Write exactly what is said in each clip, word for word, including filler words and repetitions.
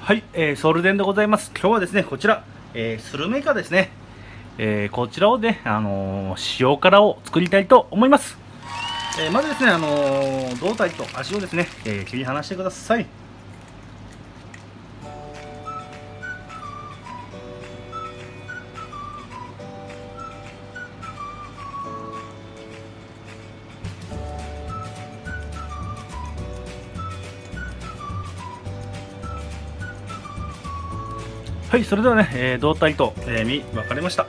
はい、えー、ソルデンでございます。今日はですね、こちら、えー、スルメイカですね、えー、こちらをね、あのー、塩辛を作りたいと思います。えー、まずですね、あのー、胴体と足をですね、えー、切り離してください。はい、それではね、えー、胴体と、えー、身分かれました。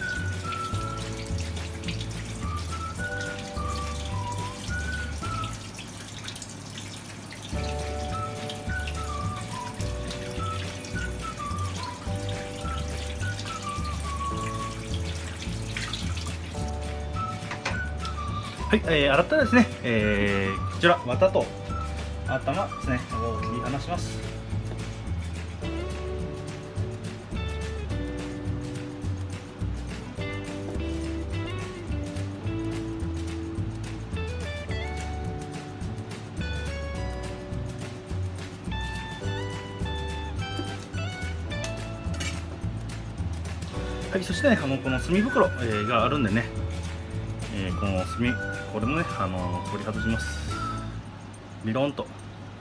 はい、えー、洗ったらですね、えー、こちら綿と頭ですねを切り離します。はい、そしてね、あのこの墨袋、えー、があるんでね、えー、この墨、これもね、あの取り外します。ビロンと。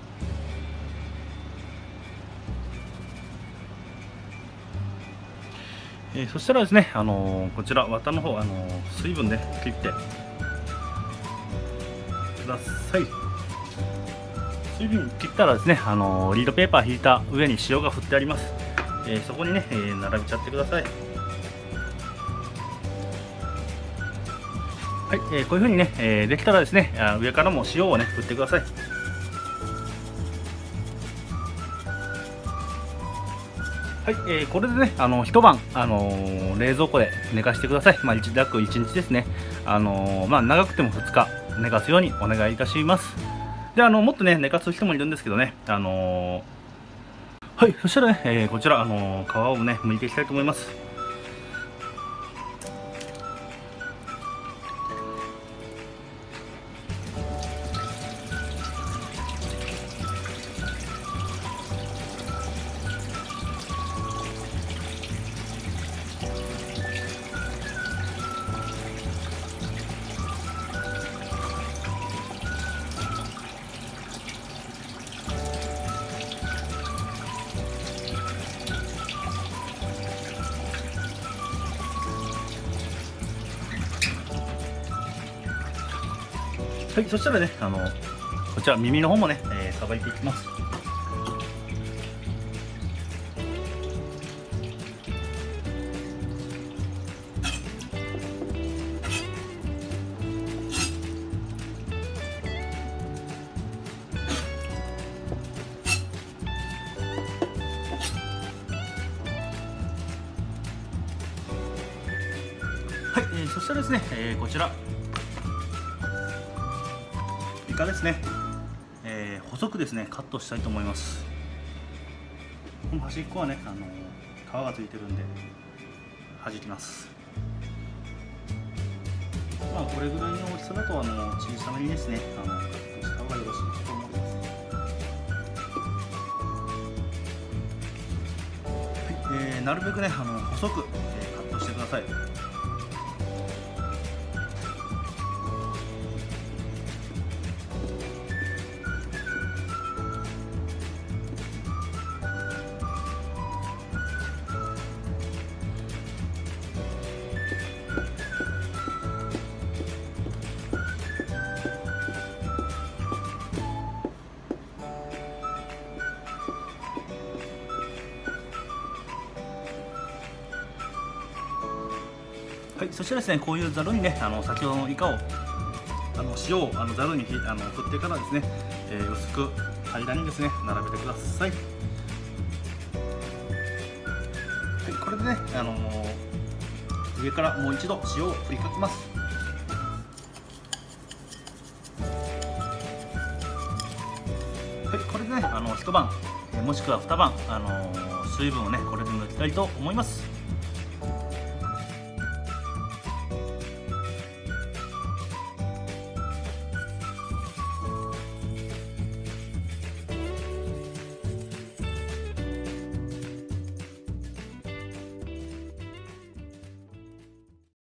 えー、そしたらですね、あのこちら綿の方、あの水分で切ってください。水分切ったらですね、あのリードペーパー引いた上に塩が振ってあります。えー、そこにね、えー、並べちゃってください。はい、えー、こういう風にね、えー、できたらですね、あ上からも塩をね振ってください。はい、えー、これでね、あの一晩、あのー、冷蔵庫で寝かしてください。まあ、一約いちにちですね。あのー、まあ、長くてもふつか寝かすようにお願いいたします。で、あのもっとね、寝かす人もいるんですけどね、あのー、はい、そしたらね、えー、こちら、あの皮をね、剥いていきたいと思います。はい、そしたらね、あのこちら耳の方もね、えー、さばいていきます。はい、えー、そしたらですね、えー、こちらイカですね、えー、細くですねカットしたいと思います。この端っこはね、あの皮がついてるんで弾きます。まあこれぐらいの大きさだとあの小さめにですね、あのカットした方がよろしいと思います。はい、えー、なるべくねあの細く、えー、カットしてください。はい、そしてですね、こういうざるにね、あの先ほどのイカを、あの塩をあのざるにひあの振ってからですね、えー、薄く平らにですね並べてください。はい、これでね、あのー、上からもう一度塩を振りかけます。はい、これでね、あの一晩、もしくは二晩、あのー、水分をねこれで抜きたいと思います。